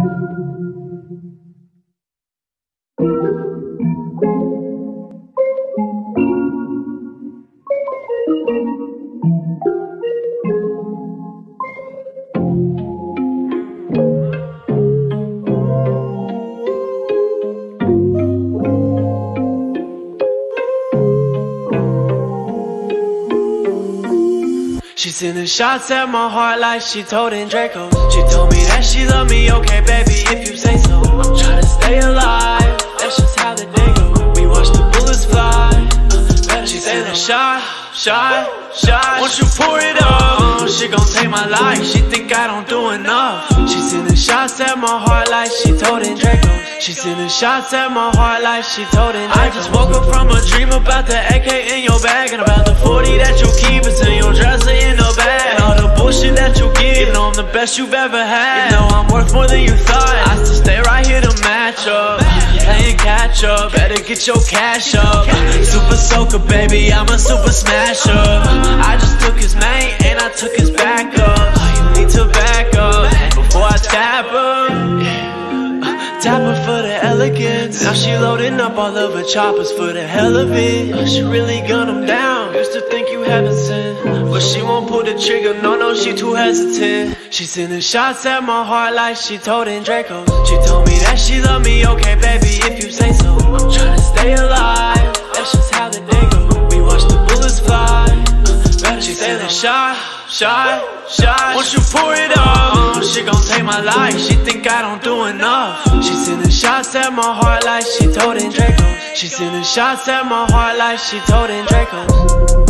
She's sending shots at my heart like she toting Draco. She told me that she love me, okay baby, if you say so. I'm tryna stay alive, that's just how the day go. We watch the bullets fly. She sending shot. Once you pour it up, she gon' take my life. She think I don't do enough. She sending shots at my heart like she toting Draco. She sending shots at my heart like she toting Draco. I just woke up from a dream about the AK in your bag, and about the 40 that you keep. It's in your dresser in the bag, and all the bullshit that you give. You know I'm the best you've ever had. You know I'm worth more than you thought. I still stay right here to match up. Playing catch up, better get your cash up. Super soaker, baby, I'm a super smasher. I just took his mate and I took his back up. You need to back up before I tap her. Tap her for the elegance. Now she loading up all of her choppers for the hell of it. She really gun them down. Used to think you haven't sinned, but she won't pull the trigger. No, she too hesitant. She sending shots at my heart like she toting Draco. She told me that she love me, okay baby, if you say so. I'm tryna stay alive, that's just how the day go. We watch the bullets fly. She sending shot. Once you pour it up, she gon' take my life. She think I don't do enough. She sending shots at my heart like she toting Draco. She sending shots at my heart like she toting Draco.